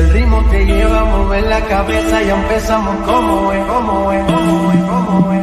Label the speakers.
Speaker 1: El ritmo te lleva a mover la cabeza, ya empezamos como es, como es, como es, como es.